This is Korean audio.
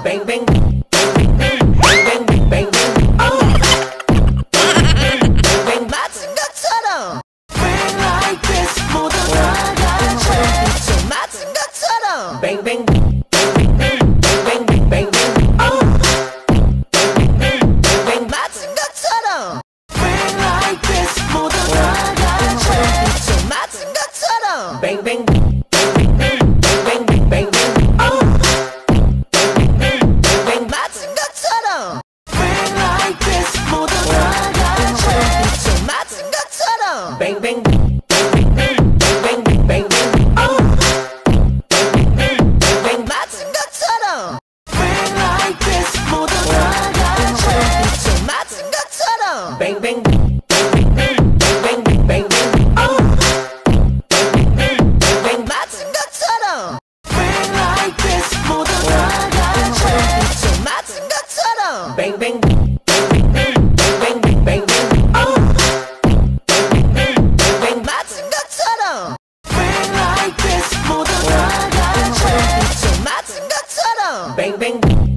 bang bang bang bang bang bang bang bang 맞은 것처럼 Bang like this 모두 다 같이 좀 맞은 것처럼 bang bang bang bang bang bang bang bang 맞은 것처럼 Bang like this 모두 다 같이 좀 맞은 것처럼 bang bang bang bang bang bang bang bang 맞은 것처럼 Bang like this 모두 다 같이 좀 맞은 것처럼 bang bang bang bang bang bang bang 맞은 것처럼 Bang like this 모두 다 같이 좀 맞은 것처럼 bang bang bang bang bang bang 맞은 것처럼 Bang like this 모두 다 같이 좀 맞은 것처럼 bang bang bang bang bang bang 맞은 것처럼 Bang like this 모두 다 같이 좀 맞은 것처럼 bang bang